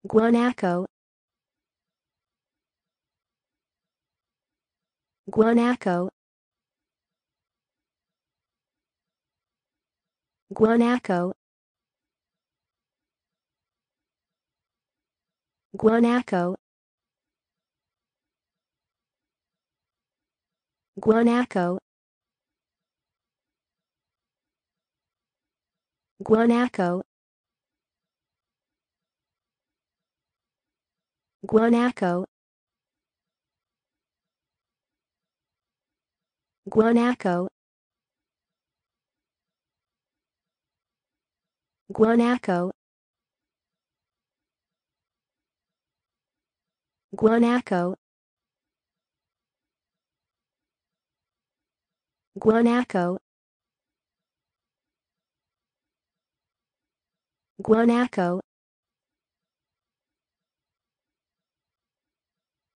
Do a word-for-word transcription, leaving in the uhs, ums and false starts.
Guanaco, Guanaco, Guanaco, Guanaco, Guanaco, Guanaco, Guanaco, Guanaco, Guanaco, Guanaco, Guanaco, Guanaco,